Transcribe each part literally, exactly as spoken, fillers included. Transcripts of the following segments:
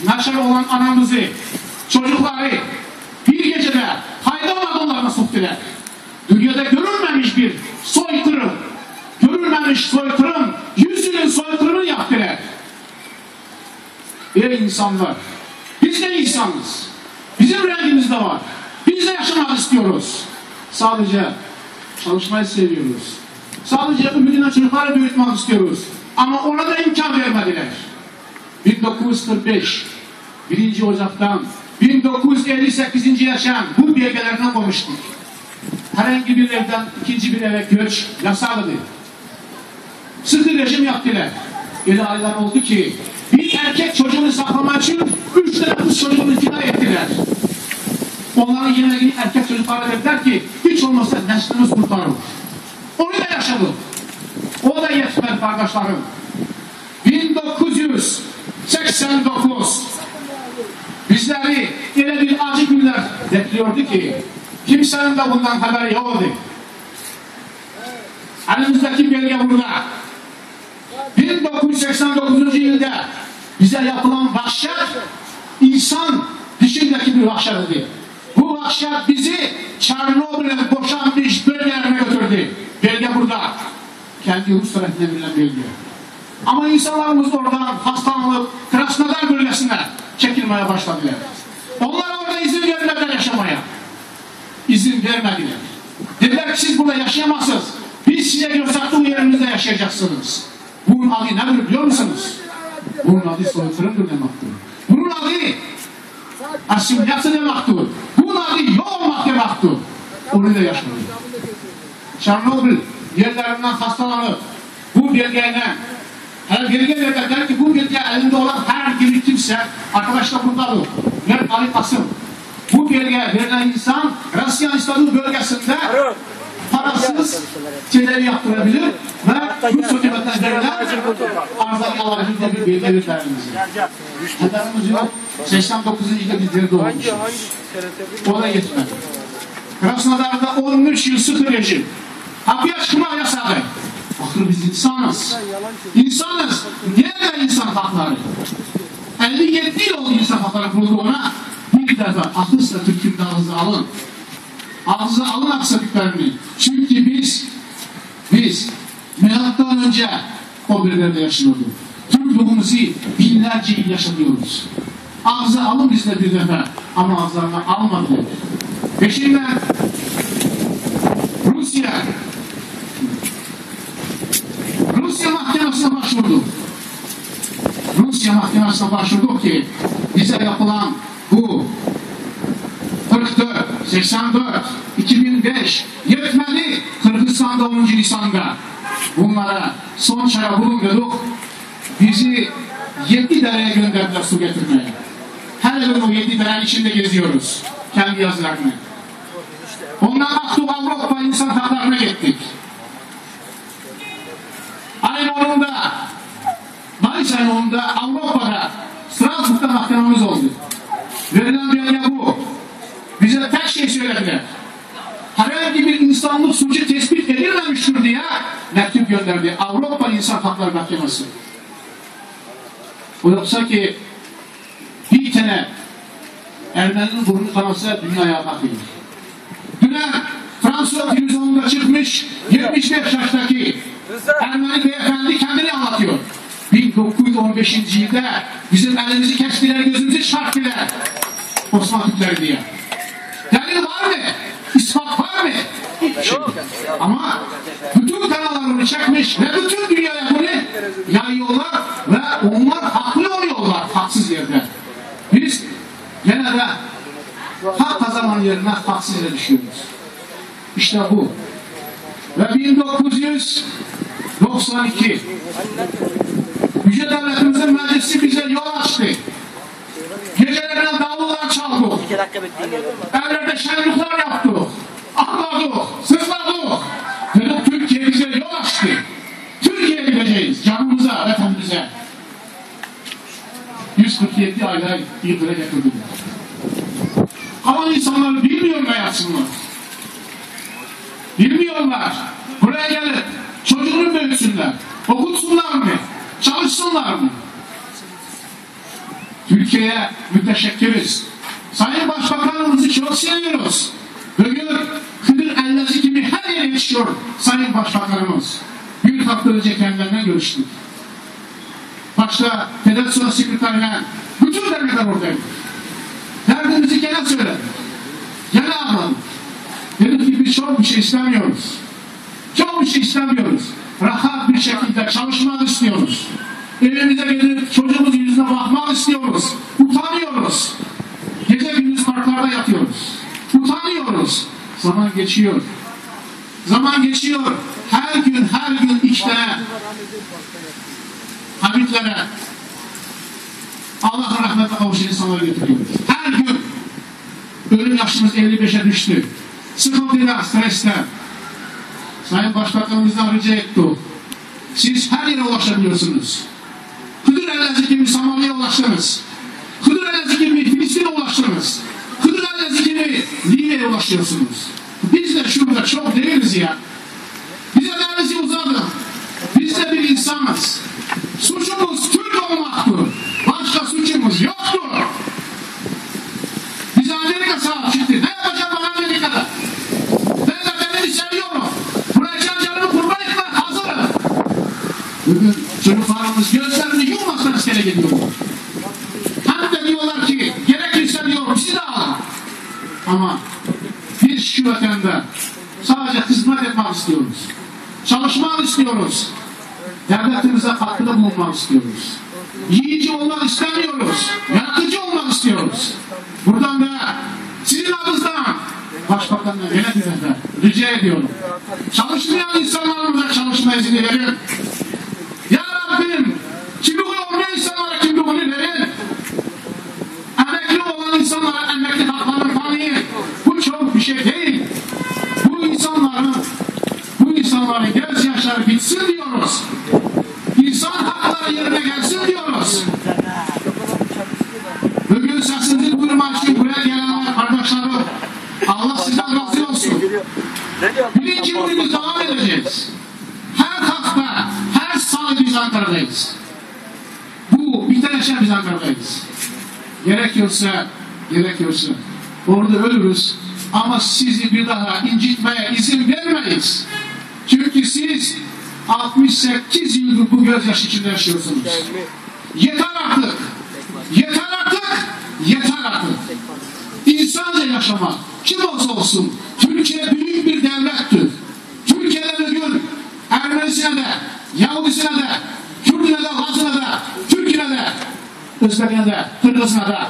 naşer olan anamızı, çocukları bir gecede hayvan adamlarına soktular. Dünyada görülmemiş bir soykırım, görülmemiş soykırım, yüzünün soykırımını yaptılar. Ey insanlar, biz de insanız. Bizim rengimiz de var. Biz de yaşamak istiyoruz. Sadece çalışmayı seviyoruz. Sadece ümidine çocukları büyütmek istiyoruz. Ama ona da imkan vermediler. bin dokuz yüz kırk beş birinci Ocak'tan bin dokuz yüz elli sekizinci yaşayan bu belgelerine konuştuk. Herhangi bir evden ikinci bir eve göç yasaktı. Sıkı rejim yaptılar. Öyle aylar oldu ki bir erkek çocuğunu saklamak için üç tane kız çocuğunu fida ettiler. Onların yerine erkek çocuklara dediler ki hiç olmazsa neslimiz kurtarır. Onu da yaşadık. O da yetmedi kardeşlerim. bin dokuz yüz seksen dokuz bizleri öyle bir acı günler bekliyordu ki kimsenin de bundan haberi yoktu. Elimizdeki belge burada. bin dokuz yüz seksen dokuzuncu yılda bize yapılan vahşet insan dışındaki bir vahşetti. Bu vahşet bizi Çernobil'e boşanmış bölgelerine götürdü. Belge burada. Kendi Rus tarafından verilen belge. Ama insanlarımız oradan hastalanıp Krasnodar bölgesine çekilmeye başladılar. Onlar orada izin vermediler yaşamaya. İzin vermediler. Dediler ki siz burada yaşayamazsınız. Biz size gösterdiği yerimizde yaşayacaksınız. Bunun adı nedir biliyor musunuz? Bunun adı soykırımdır demektir. Bunun adı asimilasyon demektir. Bunun adı yok olmak demektir. Onu da yaşadık. Çernobil yerlerinden hastalanıp bu belgeyle her belge verdiler ki bu belge elinde olan her bir kimse arkadaşlar buradadır. Mert Ali Kasım. Bu belge verilen insan Rusya İstanbul bölgesinde parasız tedavi yaptırabilir ve Rus hükümetinden verilen arzayı alabilir diye bir belge verdilerimiz. Haberimiz yok. seksen dokuzuncu yılda bizleri doğmuşuz. O da yetmedi. Krasnodar'da on üç yıl sıkı rejim. Kapıya çıkma yasağı. Bakın biz insanız. İnsanız. Nerede insan hakları? elli yedi yıl oldu insan hakları kurulduğuna. Bir defa akılsızla Türk'ün de ağzı alın. Ağzı alın aksaklıklarını. Çünkü biz biz milattan önce o bölgelerde yaşıyorduk. Türklüğümüzü binlerce yıl yaşatıyoruz. Ağzı alın bizde bir defa. Ama ağızlarına almadılar. Peşinden Rusya Rusya mahkemesine başvurdu. Rusya mahkemesine başvurdu ki bize yapılan bu kırk dört, seksen dört, iki bin beş yetmedi Kırgızistan'da onuncu Nisan'da bunlara son çare bulunduk. Bizi yedi dereye gönderdiler su getirmeye. Her gün o yedi derenin içinde geziyoruz. Kendi yazılarını. Ondan baktık Avrupa insan haklarına gittik. Aynı onunda Mayıs ayında Avrupa'da Strasbourg'da mahkememiz oldu. Verilen belge bu. Bize tek şey söylediler. Herhangi bir insanlık suçu tespit edilmemiştir diye mektup gönderdi. Avrupa İnsan Hakları Mahkemesi. O yoksa ki bir tane Ermeni'nin burnu kanasa dünyaya bakıyor. Düne Fransa televizyonunda çıkmış yetmiş beş yaştaki Ermeni beyefendi kendini anlatıyor. bin dokuz yüz on beşinci yılda bizim elimizi kestiler, gözümüzü çarptılar. Osmanlı Türkleri diye. Delil var mı? İspat var mı? Hiçbir şey. Ama bütün kanallarını çekmiş ve bütün dünyaya bunu yayıyorlar ve onlar haklı oluyorlar haksız yerde. Biz gene de hak kazanan yerine haksız yere düşüyoruz. İşte bu. Ve bin dokuz yüz doksan iki Yüce Devletimizin meclisi bize yol açtı. Gecelerine davullar çaldık. Evlerde şenlikler yaptık. Ağladık, sızladık. Dedik Türkiye bize yol açtı. Türkiye'ye gideceğiz. Canımıza, vatanımıza. yüz kırk yedi aylar yıldıra getirdiler. Kalan insanları bilmiyor ne yapsınlar. Bilmiyorlar. Buraya gelip çocuğunu büyütsünler. Okutsunlar mı? Çalışsınlar mı? Türkiye'ye müteşekkiriz. Sayın Başbakanımızı çok seviyoruz. Bugün Kıdır Ellezi gibi her yere yetişiyor Sayın Başbakanımız. Bir hafta önce kendilerinden görüştük. Başta Federasyon Sekreterine bütün devletler oradaydı. Derdimizi gene söyledik. Gene anladık. Dedik ki biz çok bir şey istemiyoruz. Çok bir şey istemiyoruz. Rahat bir şekilde çalışmak istiyoruz. Evimize gelip çocuğumuzun yüzüne bakmak istiyoruz. Utanıyoruz. Gece gündüz parklarda yatıyoruz. Utanıyoruz. Zaman geçiyor. Zaman geçiyor. Her gün her gün iki tane Habitlere Allah'ın rahmetine kavuşan insanları getiriyoruz. Her gün ölüm yaşımız elli beşe düştü. Sıkıntıyla, stresle. Sayın Başbakanımızdan rica etti. Siz her yere ulaşabiliyorsunuz. Kıdır Ellezi gibi Somali'ye ulaştınız. Kıdır Ellezi gibi Filistin'e ulaştınız. Kıdır Ellezi gibi Libya'ya ulaşıyorsunuz. Biz de şurada çok değiliz ya. Bize derinizi uzadın. Biz de bir insanız. Suçumuz Türk olmaktır. Başka suçumuz yoktur. Bize Amerika sahip çıktı. Ne yapacağım ben Amerika'da? Ben de beni seviyorum. Buraya can canımı kurban etmek hazırım. Bugün çocuklarımız gözlerini yummaktan iskele geliyor. Hem de diyorlar ki gerekirse diyor bizi de alın. Ama biz şu vatanda sadece hizmet etmek istiyoruz. Çalışmak istiyoruz. Devletimize katkıda bulunmak istiyoruz. Yiyici olmak istemiyoruz. Yaratıcı olmak istiyoruz. Buradan da sizin adınızdan Başbakan'la yönetimden rica ediyorum. Çalışmayan insanlarımıza çalışma izni verin. Ya Rabbim, kimliği olmayan insanlara kimliğini verin. Emekli olan insanlara emekli haklarını tanıyın. Bu çok bir şey değil. Bu insanların bu insanların gözyaşları bitsin diyoruz. İnsan hakları yerine gelsin diyoruz. Bugün sesinizi duyurmak için buraya gelenler kardeşlerim, Allah sizden razı olsun. Birinci günümüz devam edeceğiz. Her hafta, her salı biz Ankara'dayız. Bu biterişe biz Ankara'dayız. Gerekiyorsa, gerekiyorsa orada ölürüz ama sizi bir daha incitmeye izin vermeyiz. Çünkü siz altmış sekiz yıldır bu gözyaşı içinde yaşıyorsunuz. Yeter artık. Yeter artık. Yeter artık. İnsanca yaşamak. Kim olsa olsun. Türkiye büyük bir devlettir. Türkiye'de bugün Ermenisine de, Yahudisine de, Kürtüne de, Lazına da, Türk'üne de, Özbek'ine de, Kırgız'ına da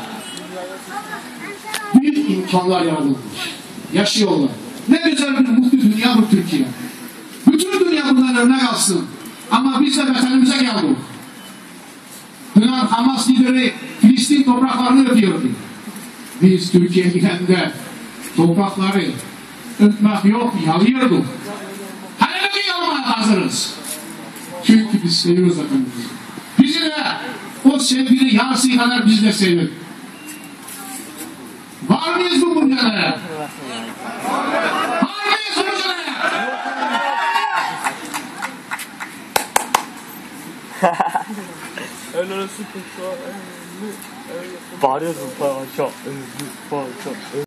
büyük imkanlar yaratılmış. Yaşıyorlar. Ne güzel bir mutlu dünya bu Türkiye. Bütün dünya bundan örnek alsın. Ama biz de vatanımıza geldik. Dün Hamas lideri Filistin topraklarını öpüyordu. Biz Türkiye'ye gidende toprakları öpmek yok, yalıyorduk. Hala yalamaya hazırız. Çünkü biz seviyoruz vatanımızı. Bizi de o sevginin yarısı kadar biz de seviyoruz. Var mıyız bu mücadeleye? Var mıyız bu mücadeleye? Bağırıyorsun, bağırıyor, bağırıyor.